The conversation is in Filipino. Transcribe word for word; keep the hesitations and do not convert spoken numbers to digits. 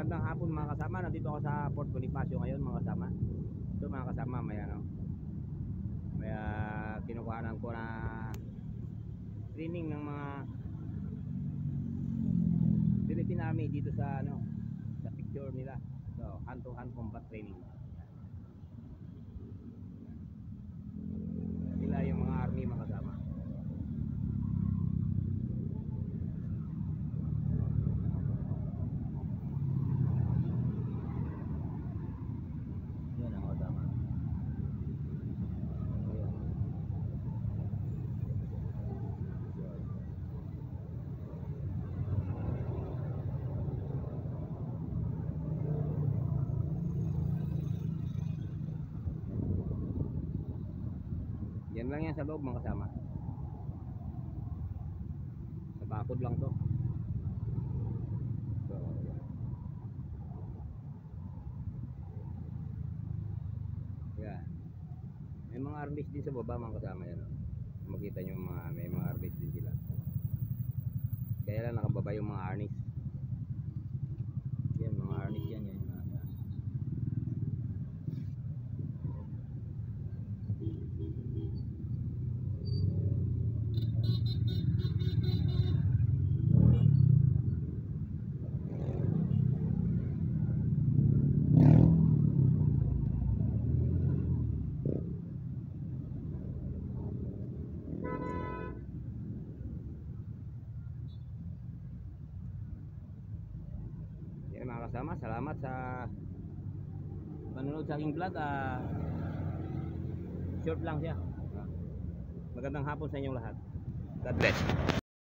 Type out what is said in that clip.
magandang hapon mga kasama. Nandito ako sa Port Bonifacio ngayon mga kasama. Ito mga kasama, may ano, may uh, kinukuhanan ko na training ng mga Philippine Army dito sa ano, sa picture nila. So, hand to hand combat training. Sila yung mga army mga kasama. Yan ang kasama. Yan lang yan sa loob mga kasama. Sa bakod lang to. So, yan. Yan. May mga armies din sa baba mga kasama yan. Makita nyo mga, may mga armies din sila. Kaya lang nakababa yung mga armies. Yan mga armies yan. Yan. Yan mga kasama, salamat sa panonood sa aking vlog. uh, Short lang siya. Magandang hapon sa inyong lahat. God bless.